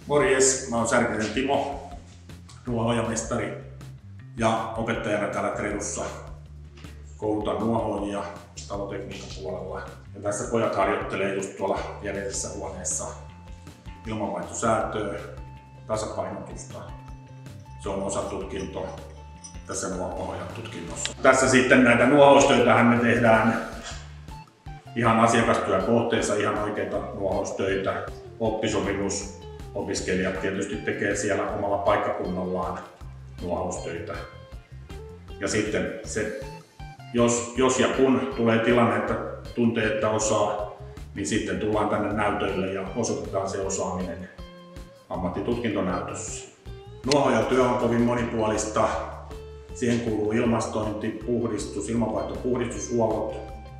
Morjes, mä oon Särkisen Timo, nuohoojamestari ja opettajana täällä Tredussa. Koulutan nuohoojia talotekniikan puolella. Ja tässä pojat harjoittelee just tuolla viereisessä huoneessa ilmanvaihtosäätöä, tasapainotusta. Se on osa tutkintoa tässä nuohoojan tutkinnossa. Tässä sitten näitä nuohoustöitähän me tehdään ihan asiakastyökohteessa, ihan oikeita nuohoustöitä. Oppisopimus. Opiskelijat tietysti tekee siellä omalla paikkakunnallaan nuohoustöitä. Ja sitten se, jos ja kun tulee tilanne, että tuntee, että osaa, niin sitten tullaan tänne näytöille ja osoitetaan se osaaminen ammattitutkintonäytössä. Nuohoojan työ on kovin monipuolista. Siihen kuuluu ilmastointi, puhdistus, ilmanvaihtopuhdistushuollot,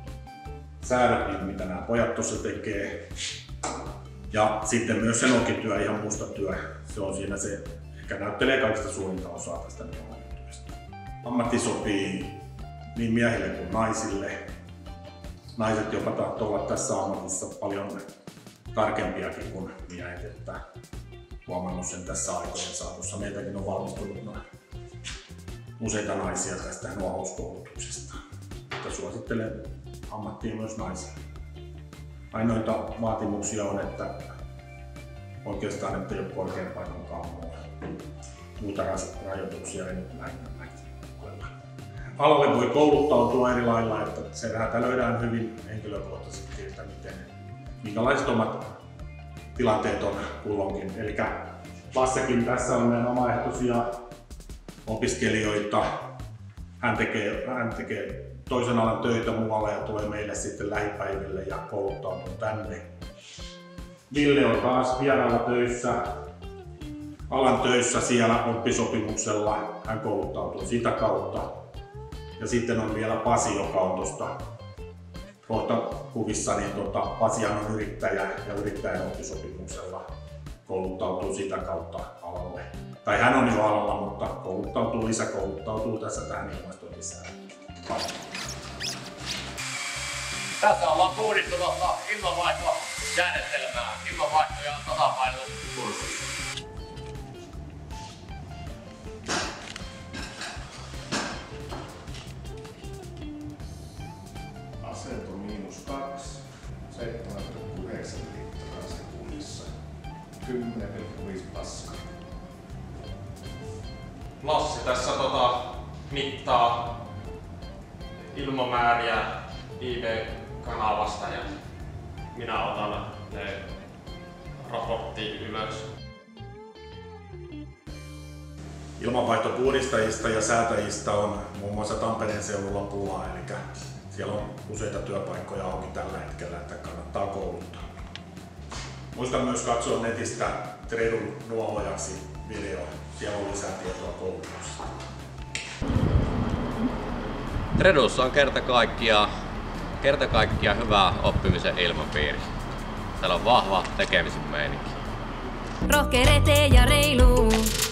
säädöt, mitä nämä pojat tuossa tekee. Ja sitten myös se nokityö, ihan musta työ. Se on siinä se, ehkä näyttelee kaikista suurinta osaa tästä nuohoojatyöstä. Ammatti sopii niin miehille kuin naisille. Naiset jopa tahtoo olla tässä ammatissa paljon tarkempiakin kuin miehet, että huomannut sen tässä aikojen saatossa. Meiltäkin on valmistunut useita naisia tästä nuohouskoulutuksesta. Mutta suosittelen ammattia myös naisille. Ainoita vaatimuksia on, että oikeastaan ettei ole korkeampaa kammoa. Muita rajoituksia ei nyt näin ole. Alalle voi kouluttautua eri lailla, että se räätälöidään hyvin henkilökohtaisesti, että minkälaiset omat tilanteet on kulloinkin. Eli Lassekin tässä on meidän omaehtoisia opiskelijoita. Hän tekee toisen alan töitä muualla ja tulee meille sitten lähipäiville ja kouluttautuu tänne. Ville on taas vieraalla töissä, alan töissä siellä oppisopimuksella. Hän kouluttautuu sitä kautta. Ja sitten on vielä Pasi, joka on tuosta kohta kuvissa, niin Pasihan on yrittäjä ja yrittäjän oppisopimuksella kouluttautuu sitä kautta alalle. Tai hän on jo alalla, mutta lisäkouluttautuu tässä tähän ilmastointisäätöön. Tässä ollaan puhdistu ilmanvaitojärjestelmää, ilmanvaihto- ja tasapainotuskurssi. Asento -2, 7,9 litraa sekunnissa, 10,5 paskaa. Lassi tässä mittaa ilmamääriä IV-kanavasta ja minä otan ne raporttiin ylös. Ilmanvaihtopuhdistajista ja säätäjistä on muun muassa Tampereen seudulla pulaa, eli siellä on useita työpaikkoja auki tällä hetkellä, että kannattaa kouluttaa. Muista myös katsoa netistä Tredun nuohoojaksi video, siellä on lisää tietoa koulutuksesta. Tredussa on kerta kaikkiaan hyvä oppimisen ilmapiiri. Täällä on vahva tekemisen meininki. Rohkea, retee ja reilu.